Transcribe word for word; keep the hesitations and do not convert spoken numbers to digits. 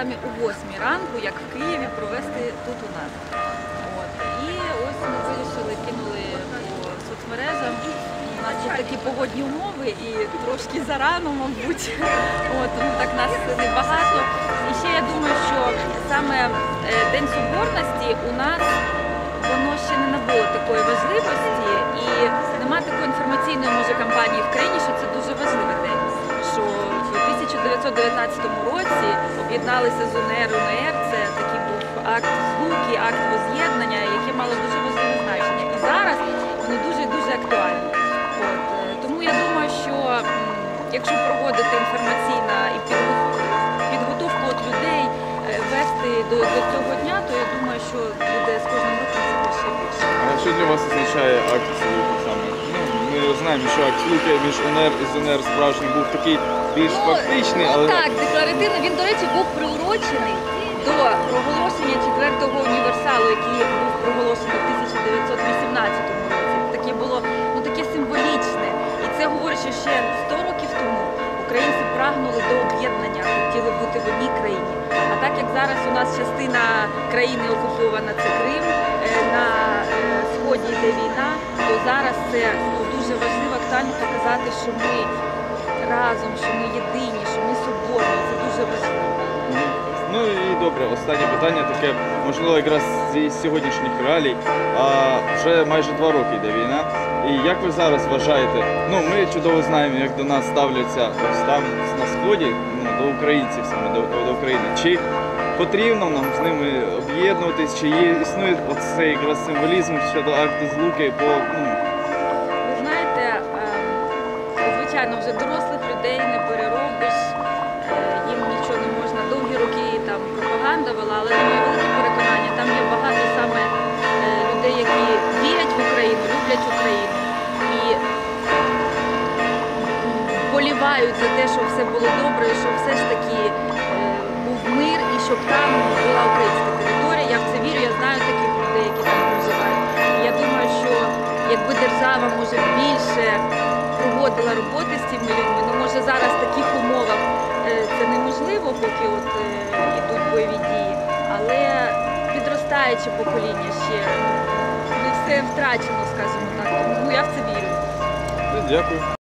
саме о восьмій ранку, як в Києві, провести тут у нас. От. І ось ми вирішили, кинули по соцмережам. У нас тут такі погодні умови і трошки зарано, мабуть. От, тому так нас небагато. І ще я думаю, що саме День Соборності у нас воно ще не набуло такої важливості і немає такої інформаційної, може, кампанії в країні, що це дуже важливий день. Що в тисяча дев'ятсот дев'ятнадцятому році об'єдналися з УНР, УНР, це такий був акт злуки, акт воз'єднання, яке мало дуже важливе значення. І зараз воно дуже-дуже актуальне. От. Тому я думаю, що якщо проводити інформаційну і підготовку от людей, вести до, до цього дня, то я думаю, що буде з кожним роком це більше і більше. А що для вас означає акт злуки саме? Ну, ми знаємо, що акт злуки між УНР і ЗНР справжній був такий більш ну, фактичний, ну, але... Так, декларативно. Він, до речі, був приурочений до проголошення четвертого універсалу, який був проголошений в тисяча дев'ятсот вісімнадцятому році. Таке було, ну, таке символічне. І це говорить, що ще сто років тому українці прагнули до об'єднання, хотіли бути в одній країні. А так як зараз у нас частина країни окупована, це Крим, на сході йде війна, то зараз це дуже важливо, актуально показати, що ми разом, що ми єдині, що ми соборні. Це дуже важливо. Ну і добре, останнє питання таке, можливо, якраз зі сьогоднішніх реалій. А вже майже два роки йде війна. І як ви зараз вважаєте, ну ми чудово знаємо, як до нас ставляться ось там на сході, ну, до українців саме, до, до України. Чи потрібно нам з ними об'єднуватись, чи є, існує оцей якраз символізм щодо акту злуки, бо, ну... Ви знаєте, звичайно, вже дорослих людей не переробиш, їм нічого не можна. Довгі роки там пропаганда вела, але на моє велике переконання, там є багато саме людей, які вірять в Україну, люблять Україну і болівають за те, щоб все було добре, і щоб все ж таки був мир і щоб там була українська територія. Я в це вірю, я знаю таких людей, які там проживають. І я думаю, що якби держава, може, більше проводила роботи з цими людьми, ну, може, зараз в таких умовах це неможливо, поки от йдуть бойові дії, але підростаюче покоління ще не все втрачено, скажімо так. Тому я в це вірю. Дякую.